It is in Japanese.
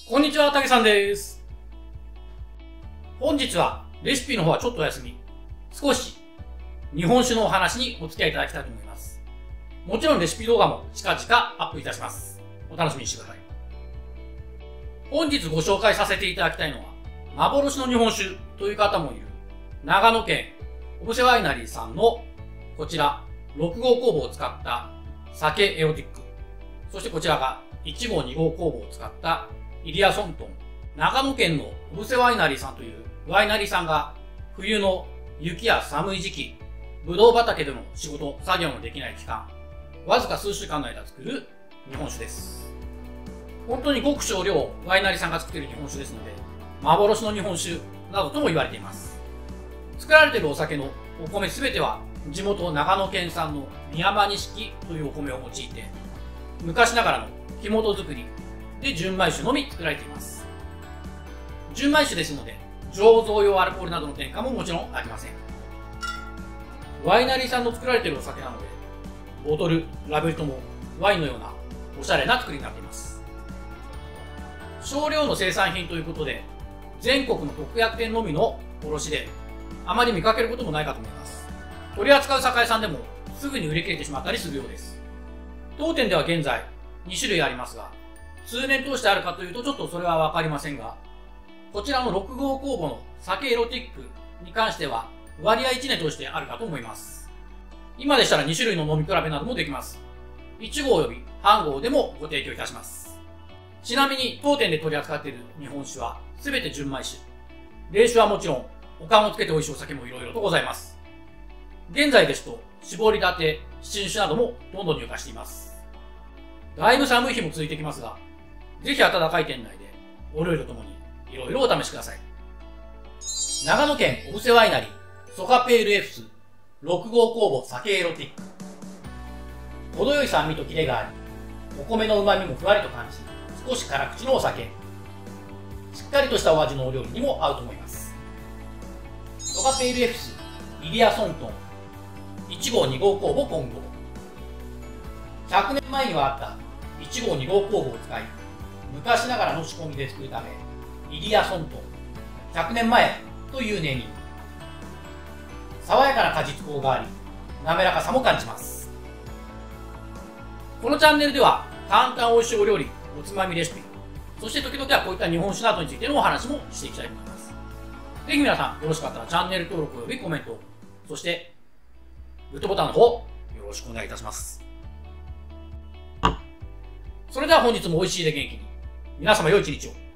こんにちは、たけさんです。本日はレシピの方はちょっとお休み。少し日本酒のお話にお付き合いいただきたいと思います。もちろんレシピ動画も近々アップいたします。お楽しみにしてください。本日ご紹介させていただきたいのは、幻の日本酒という方もいる長野県小布施ワイナリーさんのこちら6号酵母を使った酒エロティック。そしてこちらが1号2号酵母を使ったイリアソントン。長野県の小布施ワイナリーさんというワイナリーさんが冬の雪や寒い時期、ブドウ畑での仕事、作業のできない期間、わずか数週間の間作る日本酒です。本当にごく少量ワイナリーさんが作っている日本酒ですので、幻の日本酒などとも言われています。作られているお酒のお米すべては地元長野県産の美山錦というお米を用いて、昔ながらの木本作りで純米酒のみ作られています。純米酒ですので、醸造用アルコールなどの添加ももちろんありません。ワイナリーさんの作られているお酒なので、ボトル、ラベルともワインのようなおしゃれな作りになっています。少量の生産品ということで、全国の特約店のみの卸で、あまり見かけることもないかと思います。取り扱う酒屋さんでもすぐに売り切れてしまったりするようです。当店では現在2種類ありますが、通年通してあるかというとちょっとそれはわかりませんが、こちらの6号酵母の酒エロティックに関しては割合1年通してあるかと思います。今でしたら2種類の飲み比べなどもできます。1号及び半号でもご提供いたします。ちなみに当店で取り扱っている日本酒は全て純米酒。冷酒はもちろん、お燗をつけて美味しいお酒もいろいろとございます。現在ですと、絞りたて、新酒などもどんどん入荷しています。だいぶ寒い日も続いてきますが、ぜひ暖かい店内でお料理とともにいろいろお試しください。長野県小布施ワイナリーソカペールエフス6号酵母酒エロティック。程よい酸味とキレがあり、お米の旨味もふわりと感じ、少し辛口のお酒。しっかりとしたお味のお料理にも合うと思います。ソカペールエフスイリアソントン1号2号酵母混合。100年前にはあった1号2号酵母を使い、昔ながらの仕込みで作るため、イリアソントン100年前というネーミング。爽やかな果実香があり、滑らかさも感じます。このチャンネルでは簡単美味しいお料理、おつまみレシピ、そして時々はこういった日本酒などについてのお話もしていきたいと思います。ぜひ皆さんよろしかったらチャンネル登録およびコメント、そしてグッドボタンの方よろしくお願いいたします。それでは本日も美味しいで元気に、皆様良い一日を。